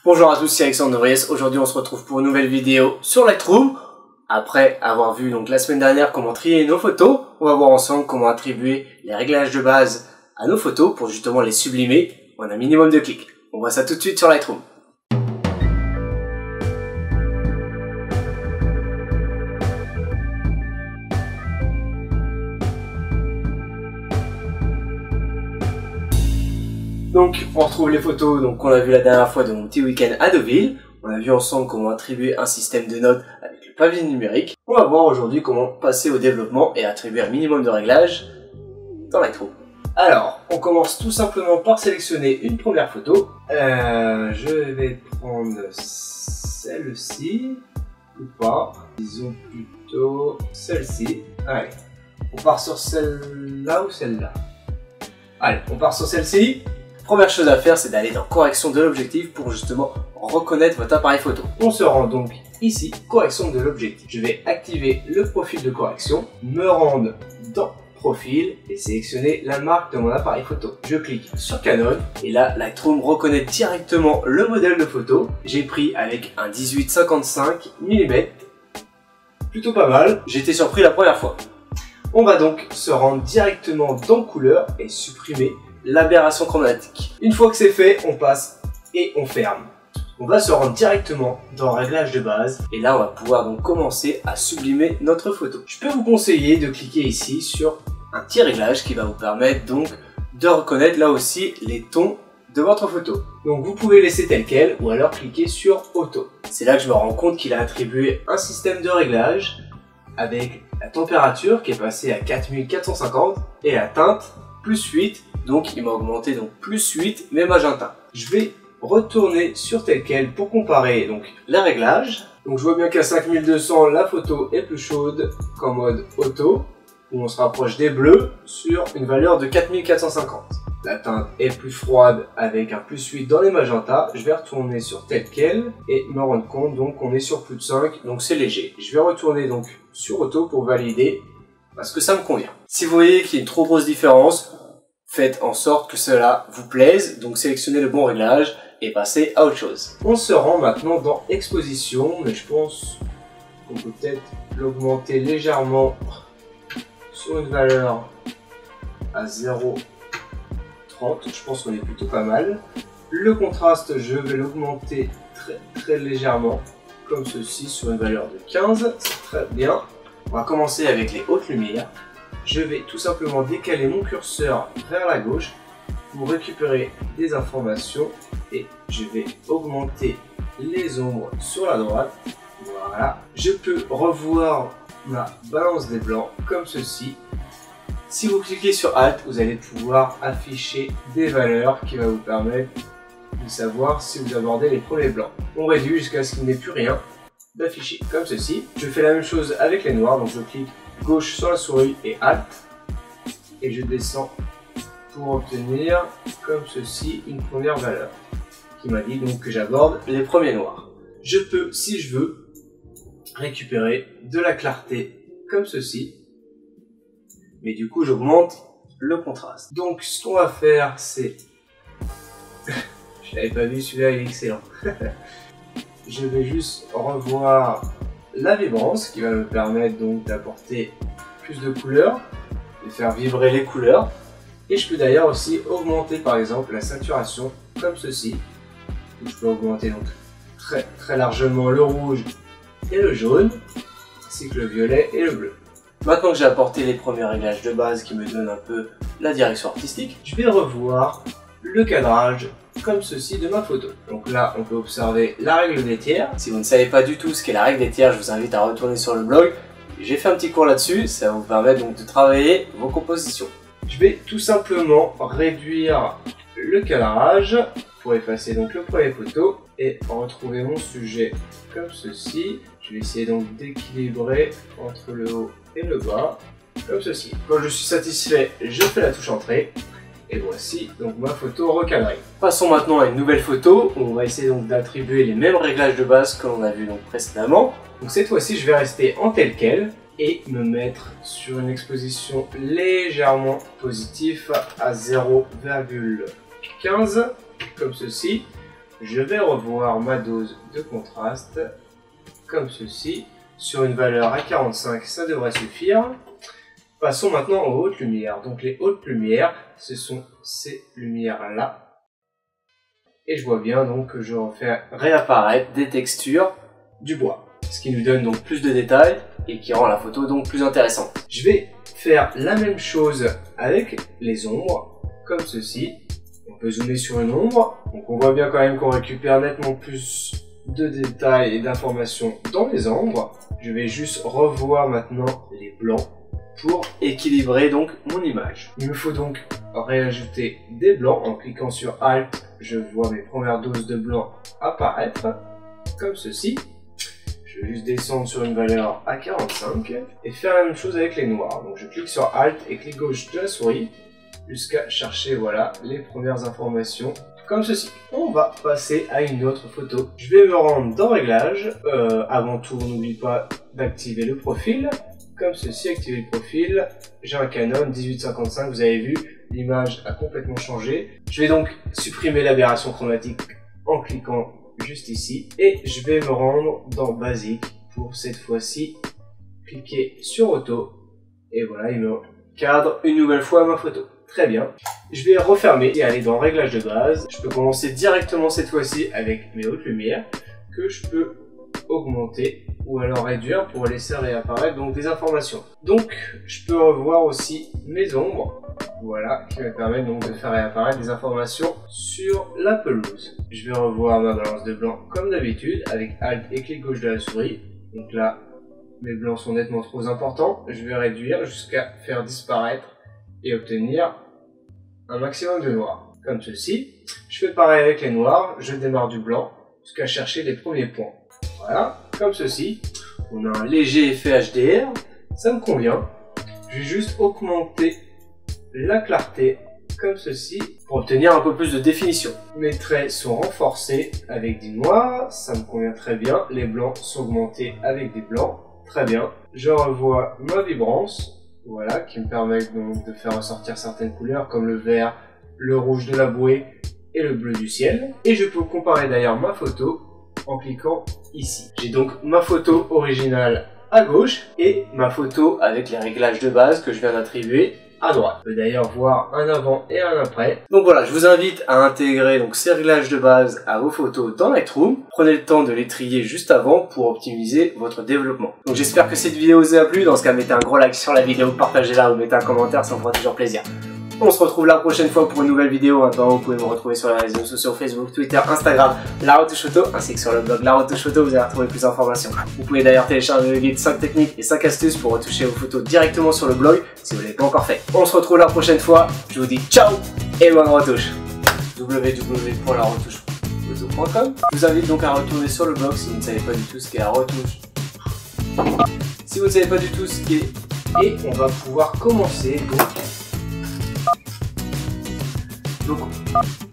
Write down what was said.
Bonjour à tous, c'est Alexandre Novries. Aujourd'hui on se retrouve pour une nouvelle vidéo sur Lightroom. Après avoir vu donc la semaine dernière comment trier nos photos, on va voir ensemble comment attribuer les réglages de base à nos photos pour justement les sublimer en un minimum de clics. On voit ça tout de suite sur Lightroom. Donc on retrouve les photos qu'on a vu la dernière fois de mon petit week-end à Deauville. On a vu ensemble comment attribuer un système de notes avec le pavé numérique. On va voir aujourd'hui comment passer au développement et attribuer un minimum de réglages dans Lightroom. Alors, on commence tout simplement par sélectionner une première photo. Je vais prendre celle-ci, ou pas. Disons plutôt celle-ci. Allez, on part sur celle-là ou celle-là. Allez, on part sur celle-ci. Première chose à faire, c'est d'aller dans correction de l'objectif pour justement reconnaître votre appareil photo. On se rend donc ici, correction de l'objectif. Je vais activer le profil de correction, me rendre dans profil et sélectionner la marque de mon appareil photo. Je clique sur Canon et là, Lightroom reconnaît directement le modèle de photo. J'ai pris avec un 18-55 mm, plutôt pas mal. J'étais surpris la première fois. On va donc se rendre directement dans couleur et supprimer l'aberration chromatique. Une fois que c'est fait, on passe et on ferme. On va se rendre directement dans réglage de base et là on va pouvoir donc commencer à sublimer notre photo. Je peux vous conseiller de cliquer ici sur un petit réglage qui va vous permettre donc de reconnaître là aussi les tons de votre photo. Donc vous pouvez laisser tel quel ou alors cliquer sur auto. C'est là que je me rends compte qu'il a attribué un système de réglage avec la température qui est passée à 4450 et la teinte plus 8. Donc il m'a augmenté donc plus 8 mais magenta. Je vais retourner sur tel quel pour comparer donc les réglages. Donc je vois bien qu'à 5200 la photo est plus chaude qu'en mode auto où on se rapproche des bleus sur une valeur de 4450. La teinte est plus froide avec un plus 8 dans les magentas. Je vais retourner sur tel quel et me rendre compte donc qu'on est sur plus de 5 donc c'est léger. Je vais retourner donc sur auto pour valider parce que ça me convient. Si vous voyez qu'il y a une trop grosse différence, faites en sorte que cela vous plaise, donc sélectionnez le bon réglage et passez à autre chose. On se rend maintenant dans exposition, mais je pense qu'on peut peut-être l'augmenter légèrement sur une valeur à 0,30, je pense qu'on est plutôt pas mal. Le contraste, je vais l'augmenter très légèrement, comme ceci, sur une valeur de 15, c'est très bien. On va commencer avec les hautes lumières. Je vais tout simplement décaler mon curseur vers la gauche pour récupérer des informations et je vais augmenter les ombres sur la droite. Voilà. Je peux revoir ma balance des blancs comme ceci. Si vous cliquez sur Alt, vous allez pouvoir afficher des valeurs qui vont vous permettre de savoir si vous abordez les premiers blancs. On réduit jusqu'à ce qu'il n'y ait plus rien d'affiché comme ceci. Je fais la même chose avec les noirs, donc je clique gauche sur la souris et Alt et je descends pour obtenir comme ceci une première valeur qui m'a dit donc que j'aborde les premiers noirs. Je peux, si je veux, récupérer de la clarté comme ceci, mais du coup j'augmente le contraste. Donc ce qu'on va faire, c'est je l'avais pas vu, celui-là il est excellent. Je vais juste revoir la vibrance qui va me permettre donc d'apporter plus de couleurs, de faire vibrer les couleurs. Et je peux d'ailleurs aussi augmenter par exemple la saturation comme ceci. Je peux augmenter donc très largement le rouge et le jaune, ainsi que le violet et le bleu. Maintenant que j'ai apporté les premiers réglages de base qui me donnent un peu la direction artistique, je vais revoir le cadrage comme ceci de ma photo. Donc là, on peut observer la règle des tiers. Si vous ne savez pas du tout ce qu'est la règle des tiers, je vous invite à retourner sur le blog. J'ai fait un petit cours là-dessus, ça va vous permettre donc de travailler vos compositions. Je vais tout simplement réduire le cadrage pour effacer donc le premier photo et retrouver mon sujet comme ceci. Je vais essayer donc d'équilibrer entre le haut et le bas, comme ceci. Quand je suis satisfait, je fais la touche entrée. Et voici donc ma photo recadrée. Passons maintenant à une nouvelle photo où on va essayer donc d'attribuer les mêmes réglages de base que l'on a vu donc précédemment. Donc cette fois-ci je vais rester en tel quel et me mettre sur une exposition légèrement positive à 0,15 comme ceci. je vais revoir ma dose de contraste comme ceci. Sur une valeur à 45, ça devrait suffire. Passons maintenant aux hautes lumières. Donc les hautes lumières, ce sont ces lumières-là. Et je vois bien donc que je refais réapparaître des textures du bois. Ce qui nous donne donc plus de détails et qui rend la photo donc plus intéressante. Je vais faire la même chose avec les ombres, comme ceci. On peut zoomer sur une ombre. Donc on voit bien quand même qu'on récupère nettement plus de détails et d'informations dans les ombres. Je vais juste revoir maintenant les blancs pour équilibrer donc mon image. Il me faut donc réajouter des blancs. En cliquant sur Alt, je vois mes premières doses de blanc apparaître, comme ceci. Je vais juste descendre sur une valeur à 45 et faire la même chose avec les noirs. Donc je clique sur Alt et clic gauche de la souris jusqu'à chercher voilà les premières informations comme ceci. On va passer à une autre photo. Je vais me rendre dans Réglages. Avant tout, n'oublie pas d'activer le profil. Comme ceci, activer le profil. J'ai un Canon 1855, vous avez vu, l'image a complètement changé. Je vais donc supprimer l'aberration chromatique en cliquant juste ici. Et je vais me rendre dans Basique pour cette fois-ci cliquer sur Auto. Et voilà, il me cadre une nouvelle fois ma photo. Très bien. Je vais refermer et aller dans Réglages de base. Je peux commencer directement cette fois-ci avec mes hautes lumières que je peux augmenter ou alors réduire pour laisser réapparaître donc des informations. Donc je peux revoir aussi mes ombres, voilà, qui me permettent donc de faire réapparaître des informations sur la pelouse. Je vais revoir ma balance de blanc comme d'habitude avec Alt et clic gauche de la souris. Donc là, mes blancs sont nettement trop importants. Je vais réduire jusqu'à faire disparaître et obtenir un maximum de noir, comme ceci. Je fais pareil avec les noirs, je démarre du blanc jusqu'à chercher les premiers points. Voilà, comme ceci. On a un léger effet HDR, ça me convient. Je vais juste augmenter la clarté, comme ceci, pour obtenir un peu plus de définition. Mes traits sont renforcés avec du noir, ça me convient très bien. Les blancs sont augmentés avec des blancs, très bien. Je revois ma vibrance. Voilà, qui me permet donc de faire ressortir certaines couleurs comme le vert, le rouge de la bouée et le bleu du ciel. Et je peux comparer d'ailleurs ma photo en cliquant ici. J'ai donc ma photo originale à gauche et ma photo avec les réglages de base que je viens d'attribuer à droite. On peut d'ailleurs voir un avant et un après. Donc voilà, je vous invite à intégrer donc ces réglages de base à vos photos dans Lightroom. Prenez le temps de les trier juste avant pour optimiser votre développement. Donc j'espère que cette vidéo vous a plu. Dans ce cas, mettez un gros like sur la vidéo, partagez-la ou mettez un commentaire, ça me fera toujours plaisir. On se retrouve la prochaine fois pour une nouvelle vidéo. Maintenant, vous pouvez me retrouver sur les réseaux sociaux Facebook, Twitter, Instagram, La Retouche Photo, ainsi que sur le blog La Retouche Photo, vous allez retrouver plus d'informations. Vous pouvez d'ailleurs télécharger le guide 5 techniques et 5 astuces pour retoucher vos photos directement sur le blog si vous ne l'avez pas encore fait. On se retrouve la prochaine fois. Je vous dis ciao et bonne retouche. www.laretouchephoto.com. Je vous invite donc à retourner sur le blog si vous ne savez pas du tout ce qu'est la retouche. Si vous ne savez pas du tout ce qu'est, et on va pouvoir commencer donc